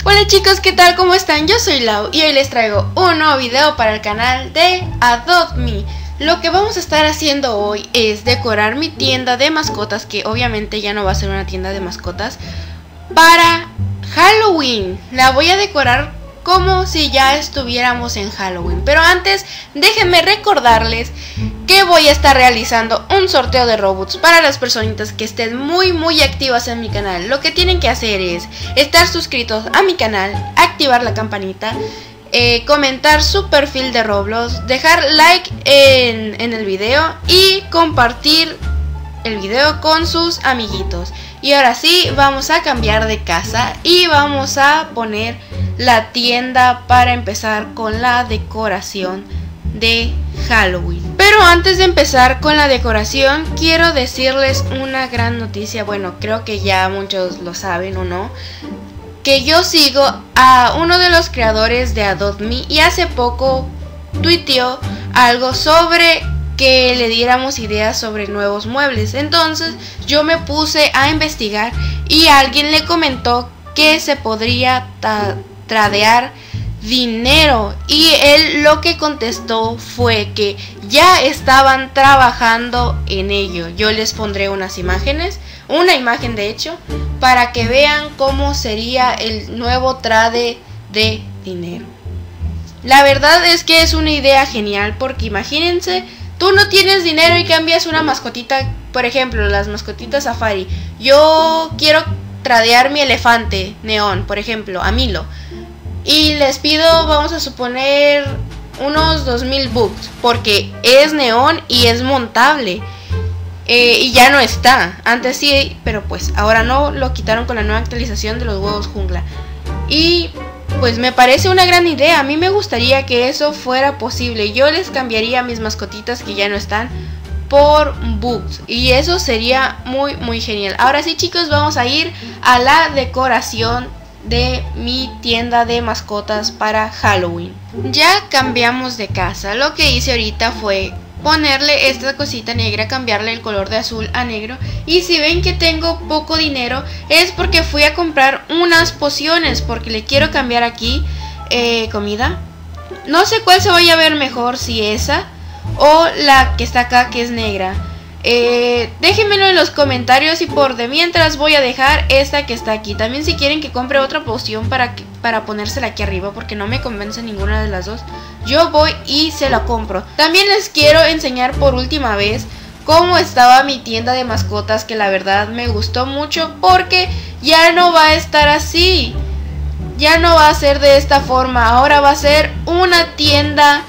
Hola chicos, ¿qué tal? ¿Cómo están? Yo soy Lau y hoy les traigo un nuevo video para el canal de Adopt Me. Lo que vamos a estar haciendo hoy es decorar mi tienda de mascotas, que obviamente ya no va a ser una tienda de mascotas, para Halloween. La voy a decorar como si ya estuviéramos en Halloween. Pero antes, déjenme recordarles que voy a estar realizando un sorteo de Robux para las personitas que estén muy activas en mi canal. Lo que tienen que hacer es estar suscritos a mi canal, activar la campanita, comentar su perfil de Roblox, dejar like en el video y compartir el video con sus amiguitos. Y ahora sí, vamos a cambiar de casa y vamos a poner la tienda para empezar con la decoración de Halloween. Pero antes de empezar con la decoración, quiero decirles una gran noticia. Bueno, creo que ya muchos lo saben o no, que yo sigo a uno de los creadores de Adopt Me y hace poco tuiteó algo sobre que le diéramos ideas sobre nuevos muebles. Entonces yo me puse a investigar y alguien le comentó que se podría tradear dinero, y él lo que contestó fue que ya estaban trabajando en ello. Yo les pondré unas imágenes, una imagen de hecho, para que vean cómo sería el nuevo trade de dinero. La verdad es que es una idea genial, porque imagínense, tú no tienes dinero y cambias una mascotita, por ejemplo, las mascotitas Safari. Yo quiero tradear mi elefante neón, por ejemplo, a Milo, y les pido, vamos a suponer, unos 2000 bucks, porque es neón y es montable. Y ya no está. Antes sí, pero pues ahora no, lo quitaron con la nueva actualización de los huevos jungla. Y pues me parece una gran idea. A mí me gustaría que eso fuera posible. Yo les cambiaría mis mascotitas que ya no están por bugs, y eso sería muy genial. Ahora sí chicos, vamos a ir a la decoración de mi tienda de mascotas para Halloween. Ya cambiamos de casa. Lo que hice ahorita fue ponerle esta cosita negra, cambiarle el color de azul a negro. Y si ven que tengo poco dinero, es porque fui a comprar unas pociones, porque le quiero cambiar aquí comida. No sé cuál se vaya a ver mejor, si esa o la que está acá, que es negra. Déjenmelo en los comentarios, y por de mientras voy a dejar esta que está aquí. También si quieren que compre otra poción para ponérsela aquí arriba, porque no me convence ninguna de las dos, yo voy y se la compro. También les quiero enseñar por última vez cómo estaba mi tienda de mascotas, que la verdad me gustó mucho, porque ya no va a estar así. Ya no va a ser de esta forma. Ahora va a ser una tienda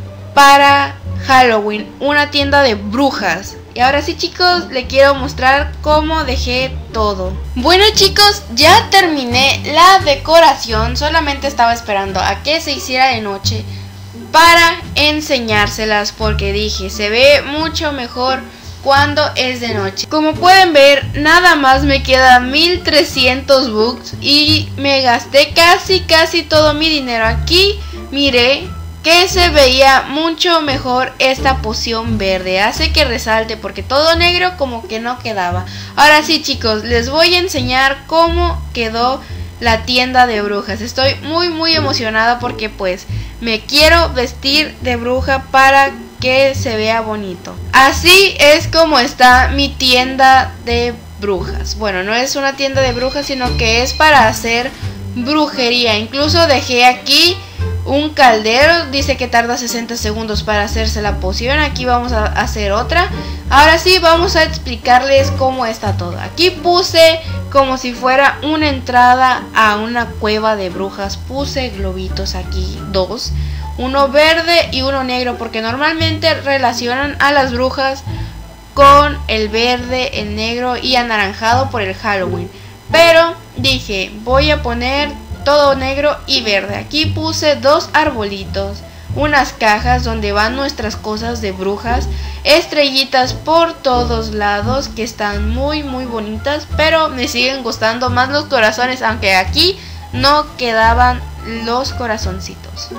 para Halloween, una tienda de brujas. Y ahora sí chicos, les quiero mostrar cómo dejé todo. Bueno chicos, ya terminé la decoración. Solamente estaba esperando a que se hiciera de noche para enseñárselas, porque dije, se ve mucho mejor cuando es de noche. Como pueden ver, nada más me queda 1300 bucks y me gasté casi todo mi dinero aquí. Miré que se veía mucho mejor esta poción verde, hace que resalte, porque todo negro como que no quedaba. Ahora sí chicos, les voy a enseñar cómo quedó la tienda de brujas. Estoy muy emocionada, porque pues me quiero vestir de bruja para que se vea bonito. Así es como está mi tienda de brujas. Bueno, no es una tienda de brujas, sino que es para hacer brujería. Incluso dejé aquí un caldero, dice que tarda 60 segundos para hacerse la poción. Aquí vamos a hacer otra. Ahora sí, vamos a explicarles cómo está todo. Aquí puse como si fuera una entrada a una cueva de brujas. Puse globitos aquí, dos, uno verde y uno negro, porque normalmente relacionan a las brujas con el verde, el negro y anaranjado por el Halloween. Pero dije, voy a poner todo negro y verde. Aquí puse dos arbolitos, unas cajas donde van nuestras cosas de brujas, estrellitas por todos lados que están muy bonitas, pero me siguen gustando más los corazones, aunque aquí no quedaban los corazoncitos.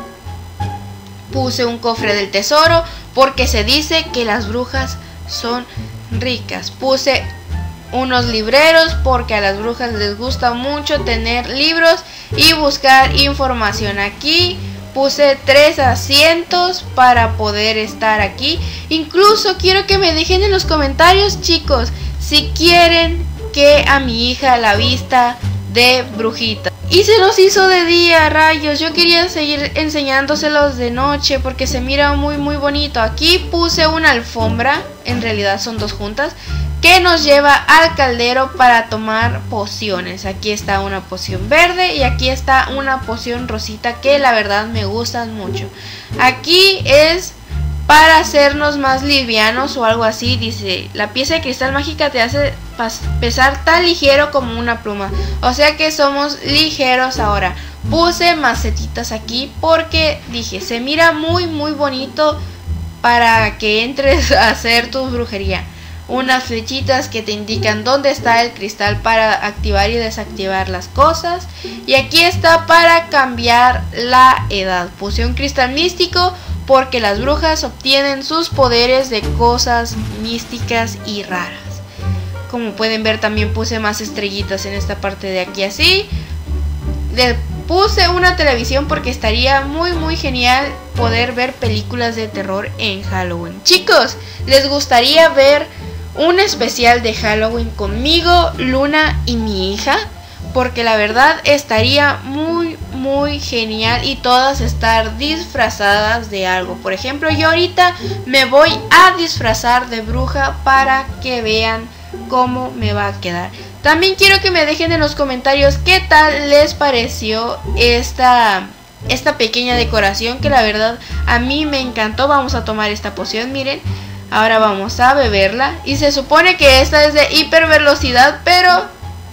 Puse un cofre del tesoro, porque se dice que las brujas son ricas. Puse unos libreros porque a las brujas les gusta mucho tener libros y buscar información. Aquí puse 3 asientos para poder estar aquí. Incluso quiero que me dejen en los comentarios, chicos, si quieren que a mi hija la vista de brujita. Y se nos hizo de día, rayos. Yo quería seguir enseñándoselos de noche porque se mira muy bonito. Aquí puse una alfombra, en realidad son 2 juntas, que nos lleva al caldero para tomar pociones. Aquí está una poción verde y aquí está una poción rosita que la verdad me gustan mucho. Aquí es para hacernos más livianos o algo así. Dice, la pieza de cristal mágica te hace pesar tan ligero como una pluma. O sea que somos ligeros ahora. Puse macetitas aquí porque dije, se mira muy bonito para que entres a hacer tu brujería. Unas flechitas que te indican dónde está el cristal para activar y desactivar las cosas. Y aquí está para cambiar la edad. Puse un cristal místico porque las brujas obtienen sus poderes de cosas místicas y raras. Como pueden ver, también puse más estrellitas en esta parte de aquí así. Le puse una televisión porque estaría muy genial poder ver películas de terror en Halloween. Chicos, ¿les gustaría ver un especial de Halloween conmigo, Luna y mi hija? Porque la verdad estaría muy genial y todas estar disfrazadas de algo. Por ejemplo, yo ahorita me voy a disfrazar de bruja para que vean cómo me va a quedar. También quiero que me dejen en los comentarios qué tal les pareció esta pequeña decoración, que la verdad a mí me encantó. Vamos a tomar esta poción, miren. Ahora vamos a beberla. Y se supone que esta es de hipervelocidad, pero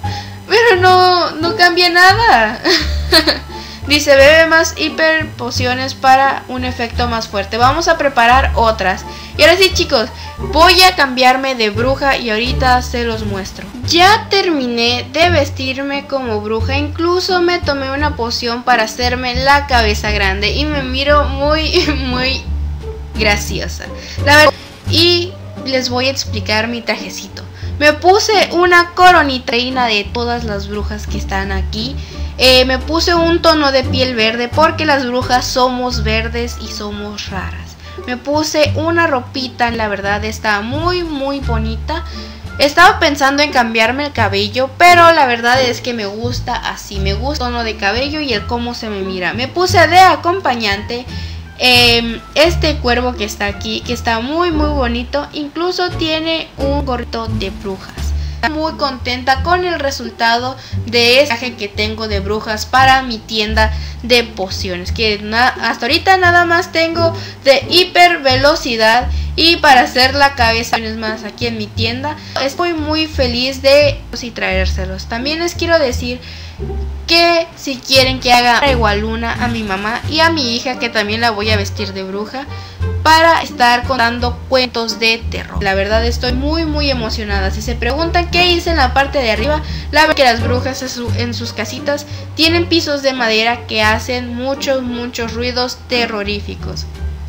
no cambia nada. Dice, bebe más hiper pociones para un efecto más fuerte. Vamos a preparar otras. Y ahora sí, chicos, voy a cambiarme de bruja y ahorita se los muestro. Ya terminé de vestirme como bruja. Incluso me tomé una poción para hacerme la cabeza grande. Y me miro muy graciosa, la verdad. Y les voy a explicar mi trajecito. Me puse una coronita reina de todas las brujas que están aquí. Me puse un tono de piel verde porque las brujas somos verdes y somos raras. Me puse una ropita, la verdad está muy bonita. Estaba pensando en cambiarme el cabello, pero la verdad es que me gusta así. Me gusta el tono de cabello y el cómo se me mira. Me puse de acompañante este cuervo que está aquí, que está muy bonito. Incluso tiene un gorrito de brujas. Estoy muy contenta con el resultado de este traje que tengo de brujas para mi tienda de pociones, que hasta ahorita nada más tengo de hiper velocidad y para hacer la cabeza más aquí en mi tienda. Estoy muy feliz de traérselos. También les quiero decir que si quieren que haga, traigo a Luna, a mi mamá y a mi hija, que también la voy a vestir de bruja para estar contando cuentos de terror. La verdad estoy muy emocionada. Si se preguntan qué hice en la parte de arriba, la verdad que las brujas en sus casitas tienen pisos de madera que hacen muchos ruidos terroríficos.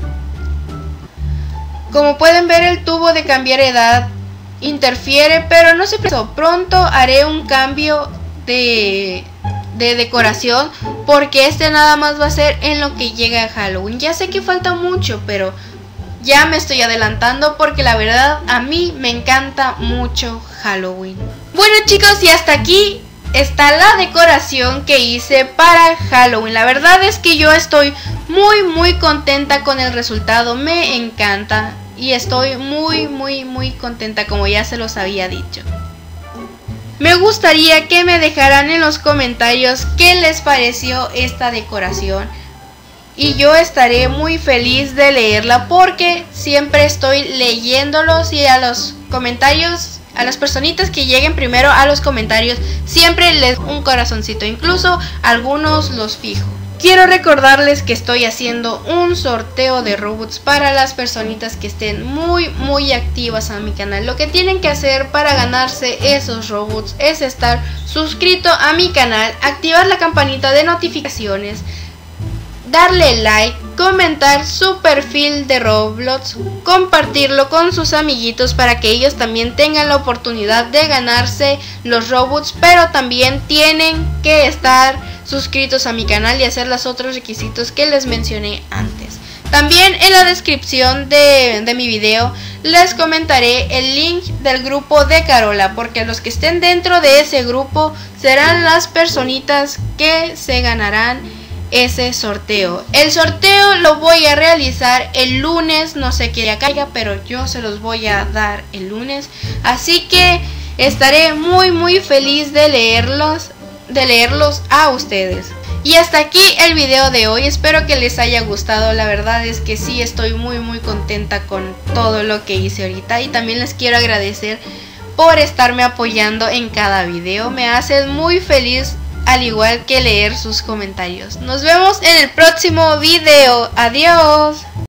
Como pueden ver, el tubo de cambiar edad interfiere, pero no se preocupen, pronto haré un cambio de decoración, porque este nada más va a ser en lo que llega a Halloween. Ya sé que falta mucho, pero ya me estoy adelantando porque la verdad a mí me encanta mucho Halloween. Bueno, chicos, y hasta aquí está la decoración que hice para Halloween. La verdad es que yo estoy muy contenta con el resultado. Me encanta y estoy muy contenta, como ya se los había dicho. Me gustaría que me dejaran en los comentarios qué les pareció esta decoración. Y yo estaré muy feliz de leerla porque siempre estoy leyéndolos, y a los comentarios, a las personitas que lleguen primero a los comentarios, siempre les doy un corazoncito. Incluso algunos los fijo. Quiero recordarles que estoy haciendo un sorteo de Robux para las personitas que estén muy activas a mi canal. Lo que tienen que hacer para ganarse esos Robux es estar suscrito a mi canal, activar la campanita de notificaciones, darle like, comentar su perfil de Roblox, compartirlo con sus amiguitos para que ellos también tengan la oportunidad de ganarse los Robux, pero también tienen que estar suscritos a mi canal y hacer los otros requisitos que les mencioné antes. También en la descripción de mi video les comentaré el link del grupo de Carola, porque los que estén dentro de ese grupo serán las personitas que se ganarán ese sorteo. El sorteo lo voy a realizar el lunes, no sé qué día caiga, pero yo se los voy a dar el lunes, así que estaré muy feliz de leerlos a ustedes. Y hasta aquí el video de hoy, espero que les haya gustado. La verdad es que sí, estoy muy contenta con todo lo que hice ahorita, y también les quiero agradecer por estarme apoyando en cada video, me hacen muy feliz, al igual que leer sus comentarios. Nos vemos en el próximo video, adiós.